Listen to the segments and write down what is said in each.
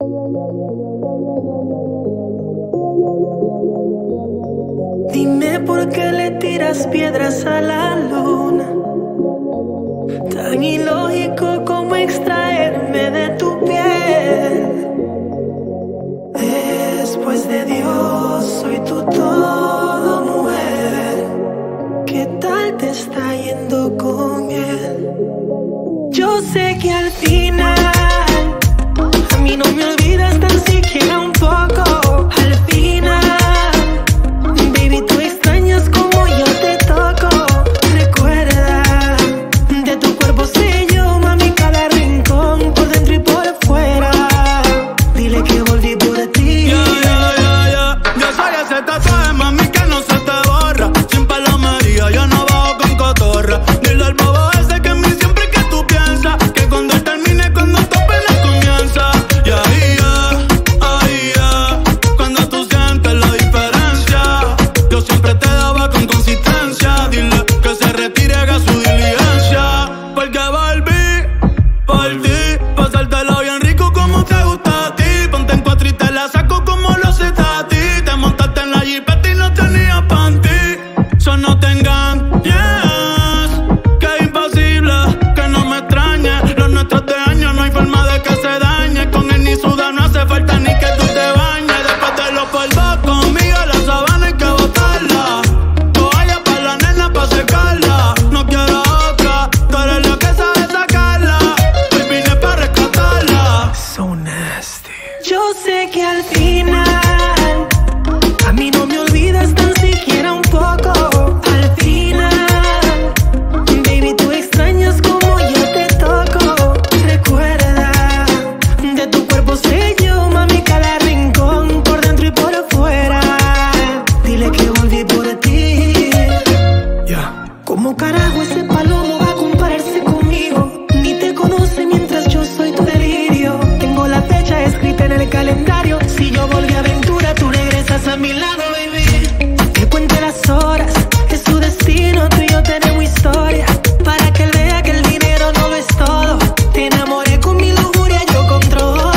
Dime por qué le tiras piedras a la luna. Tan ilógico como extraerme de tu piel. Después de Dios, soy tu todo, mujer. ¿Qué tal te está yendo con él? Yo sé que al final a mí no me olvidas tan siquiera un poco. Al final, baby, tú extrañas como yo te toco. Recuerda, de tu cuerpo sé yo, mami, cada rincón, por dentro y por fuera. Dile que volví por ti. Yo soy ese tatuaje, mami, que no se te borra. Sin palomería, yo no bajo con cotorra. Dile al bobo ese que en mí siempre que tú piensas, que cuando él termine, cuando tu pena comienza. Y ahí ya, cuando tú sientes la diferencia, yo siempre te daba con consistencia. Dile que se retire, haga su diligencia, porque volví por ti, pasártelo bien rico como te gusta a ti. Ponte en cuatro y te la saco como lo haces a ti. Te montaste en la jipeta y no tenía panty. So no te engañes, que es imposible que no me extrañe. Los nuestros de años no hay forma de que se dañe. Con él ni suda, no hace falta ni que tú te bañes. Después de los polvos conmigo, la sabana hay que botarla. Toalla pa' la nena pa' secarla. No quiero otra, tú eres la que sabe sacarla. Hoy vine pa' rescatarla. So nasty. Yo sé que al final a mí no me olvidas tan siquiera un poco. Al final, baby, tú extrañas como yo te toco. Recuerda, de tu cuerpo sé yo, mami, cada rincón, por dentro y por fuera. Dile que volví por ti. ¿Cómo carajo ese palomo va a compararse conmigo? Ni te conoce mientras yo soy tu delirio. Tengo la fecha escrita en el calendario. Si yo volví a aventura, tú regresas a mi lado, baby. Que cuente las horas, es su destino. Tú y yo tenemos historia, para que él vea que el dinero no lo es todo. Te enamoré con mi lujuria, yo controlo.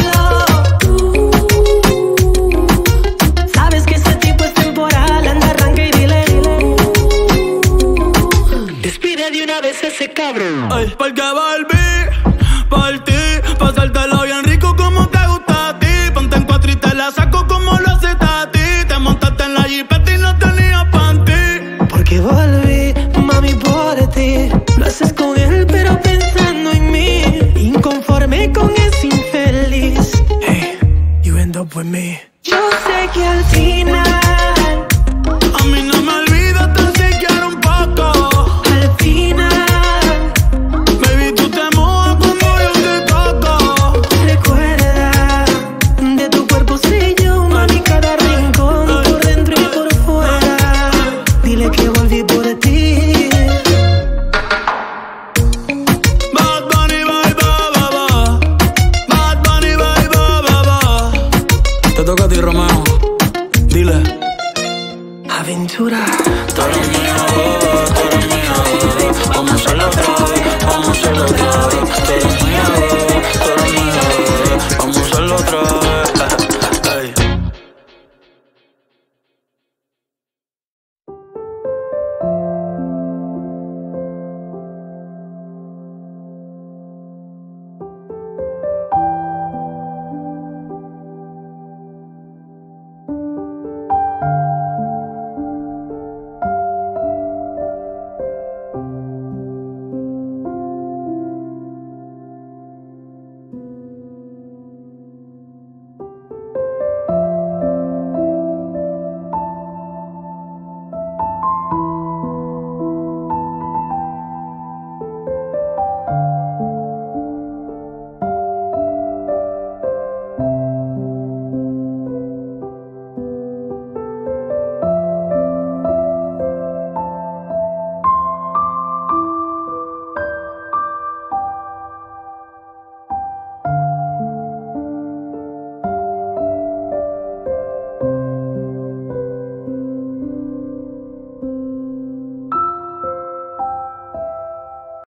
Sabes que ese tipo es temporal, anda, arranca y dile. Despide de una vez ese cabrón. Ay, porque volví por ti, pasártelo bien rico como te gusta a ti. Ponte en cuatro y te la saco como lo haces a ti. Te montaste en la jipeta y no tenía panty. Porque volví, mami, por ti. Lo haces con él, pero pensando en mí. Inconforme con ese infeliz. Hey, you end up with me. Yo sé que al final A mí no me olvidas tan siquiera un poco. al final, Baby, tú te mojas cuando yo te toco. recuerda, de tu cuerpo sé yo, mami, cada rincón, por dentro y por fuera. Dile que volví por ti. Bad Bunny, bye, bye, bye, bye. Bad Bunny, bye, bye, bye, bye. Te toca a ti, Romeo. Dile. Aventura. Tú eres mía, tú eres mía. Vamos a hacerlo otra vez, vamos a hacerlo otra vez. Tú eres mía, tú eres mía. Vamos a hacerlo otra vez.